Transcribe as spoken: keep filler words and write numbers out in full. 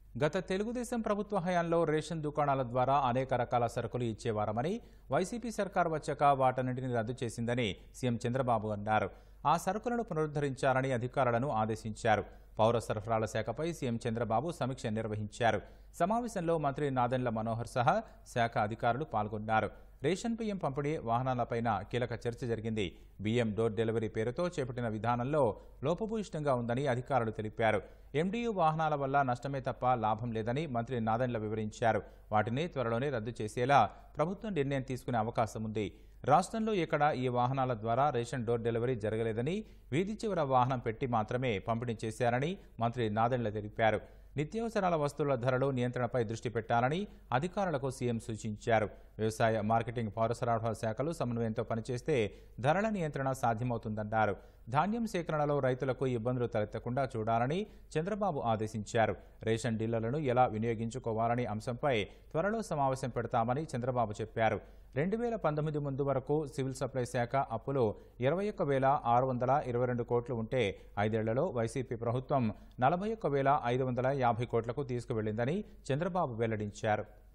గత తెలుగుదేశం ప్రభుత్వ హయాంలో రేషన్ దుకాణాల ద్వారా అనేక రకాల సరుకులు ఇచ్చేవారమని, వైసీపీ సర్కార్ వచ్చాక వాటన్నింటినీ రద్దు చేసిందని సీఎం చంద్రబాబు అన్నారు. ఆ సరుకులను పునరుద్ధరించాలని అధికారులను ఆదేశించారు. పౌర సరఫరాల శాఖపై సీఎం చంద్రబాబు సమీక్ష నిర్వహించారు. సమావేశంలో మంత్రి నాదెండ్ల మనోహర్ సహా శాఖ అధికారులు పాల్గొన్నారు. రేషన్ బియ్యం పంపిణీ వాహనాలపైన కీలక చర్చ జరిగింది. బియ్యం డోర్ డెలివరీ పేరుతో చేపట్టిన విధానంలో లోపభూయిష్టంగా ఉందని అధికారులు తెలిపారు. ఎండీయూ వాహనాల వల్ల నష్టమే తప్ప లాభం లేదని మంత్రి నాదెండ్ల వివరించారు. వాటిని త్వరలోనే రద్దు చేసేలా ప్రభుత్వం నిర్ణయం తీసుకునే అవకాశం ఉంది. రాష్ట్రంలో ఎక్కడ ఈ వాహనాల ద్వారా రేషన్ డోర్ డెలివరీ జరగలేదని, వీధి చివర వాహనం పెట్టి మాత్రమే పంపిణీ చేశారని మంత్రి నాదెండ్ల తెలిపారు. నిత్యావసరాల వస్తువుల ధరలు నియంత్రణపై దృష్టి పెట్టాలని అధికారులకు సీఎం సూచించారు. వ్యవసాయ, మార్కెటింగ్, పౌర సరఫరాల శాఖలు సమన్వయంతో పనిచేస్తే ధరల నియంత్రణ సాధ్యమవుతుందన్నారు. ధాన్యం సేకరణలో రైతులకు ఇబ్బందులు తలెత్తకుండా చూడాలని చంద్రబాబు ఆదేశించారు. రేషన్ డీలర్లను ఎలా వినియోగించుకోవాలనే అంశంపై త్వరలో సమావేశం పెడతామని చంద్రబాబు చెప్పారు. రెండు వేల పంతొమ్మిది ముందు వరకు సివిల్ సప్లై శాఖ అప్పులు ఇరవై ఒక్క వేల ఆరు వందల ఇరవై రెండు కోట్లు ఉంటే ఐదేళ్లలో వైసీపీ ప్రభుత్వం నలభై ఒక్క వేల ఐదు వందల యాభై కోట్లకు తీసుకువెళ్లిందని చంద్రబాబు వెల్లడించారు.